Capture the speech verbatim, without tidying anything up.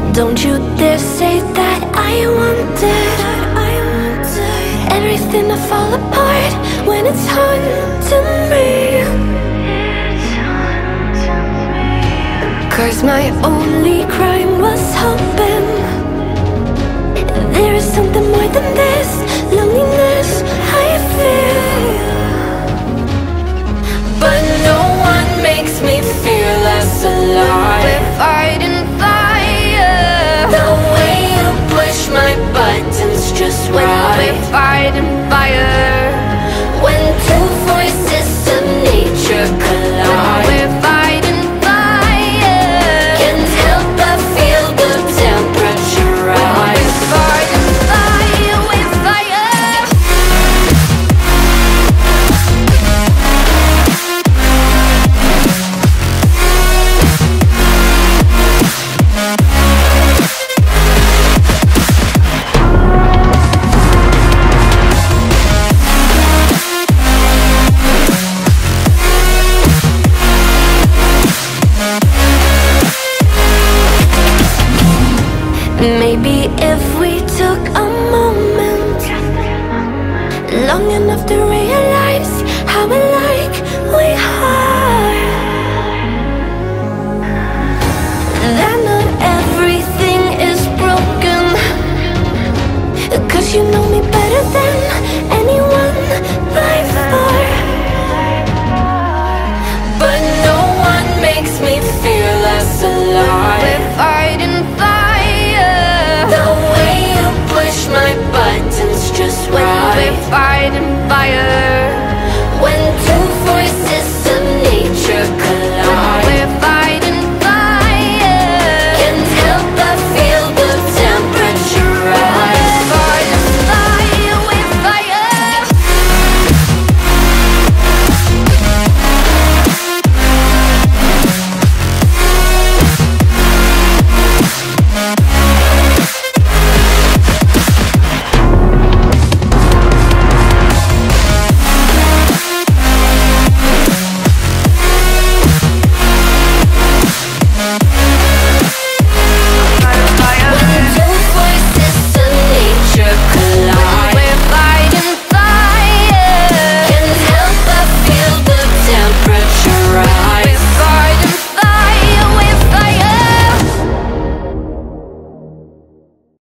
Don't you dare say that I wanted everything to fall apart when it's haunting me. Cause my only crime was hoping there is something more than this loneliness I feel. But no one makes me feel less alive. We're fighting fire. The way you push my buttons just right. We're fighting fire. When two voices of nature collide. We're fighting fire. Can't help but feel the temperature rise. We're fighting fire. We're fire. Maybe if we took a moment long enough to realize how alike we are, that not everything is broken. Cause you know